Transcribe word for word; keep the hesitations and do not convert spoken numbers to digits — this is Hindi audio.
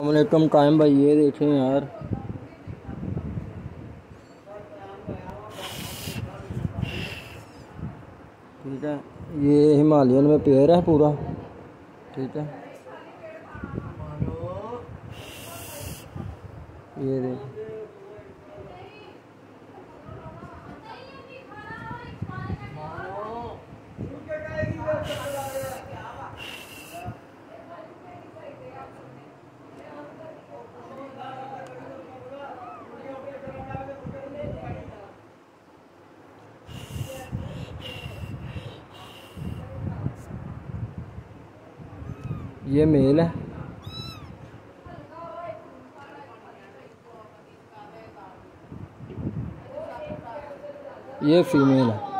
अस्सलामुअलैकुम कायम भाई, ये देखें यार, ठीक है। ये हिमालयन में पेयर है पूरा, ठीक है। ये देख, ये मेल है, ये फीमेल है।